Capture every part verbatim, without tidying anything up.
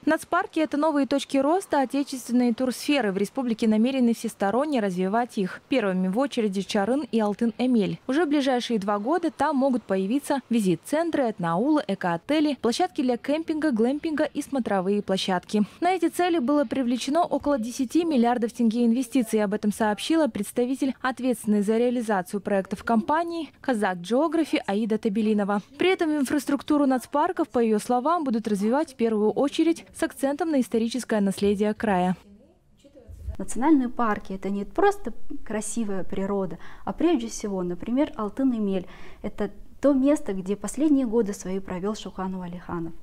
Нацпарки – это новые точки роста отечественной турсферы. В республике намерены всесторонне развивать их. Первыми в очереди Чарын и Алтын-Эмель. Уже в ближайшие два года там могут появиться визит-центры, этноаулы, эко-отели, площадки для кемпинга, глэмпинга и смотровые площадки. На эти цели было привлечено около десяти миллиардов тенге инвестиций. Об этом сообщила представитель, ответственной за реализацию проектов компании «Казак Geography» Аида Табелинова. При этом инфраструктуру нацпарков, по ее словам, будут развивать в первую очередь с акцентом на историческое наследие края. Национальные парки – это не просто красивая природа, а прежде всего, например, Алтын-Эмель – это то место, где последние годы свои провел Шухран Уалиханов.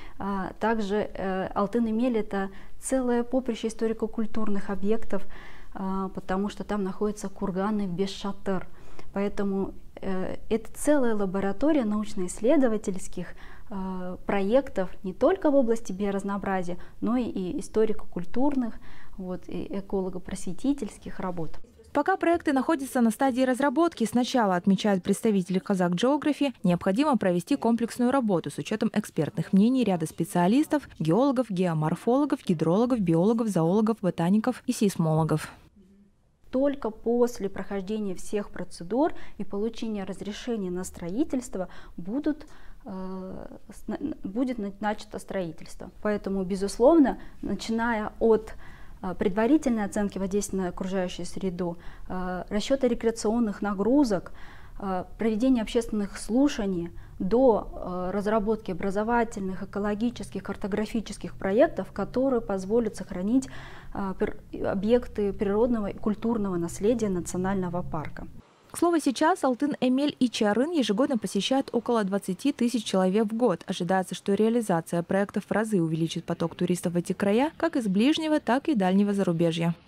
Также Алтын-Эмель – это целое поприще историко-культурных объектов, потому что там находятся курганы Беш-Шатыр. Поэтому это целая лаборатория научно-исследовательских проектов не только в области биоразнообразия, но и историко-культурных, вот, и эколого-просветительских работ. Пока проекты находятся на стадии разработки, сначала, отмечают представители Казак Geography, необходимо провести комплексную работу с учетом экспертных мнений ряда специалистов, геологов, геоморфологов, гидрологов, биологов, зоологов, ботаников и сейсмологов. Только после прохождения всех процедур и получения разрешения на строительство будут, э, будет начато строительство. Поэтому, безусловно, начиная от э, предварительной оценки воздействия на окружающую среду, э, расчета рекреационных нагрузок, э, проведения общественных слушаний, до э, разработки образовательных, экологических, картографических проектов, которые позволят сохранить э, пер, объекты природного и культурного наследия национального парка. К слову, сейчас Алтын-Эмель и Чарын ежегодно посещают около двадцати тысяч человек в год. Ожидается, что реализация проектов в разы увеличит поток туристов в эти края как из ближнего, так и дальнего зарубежья.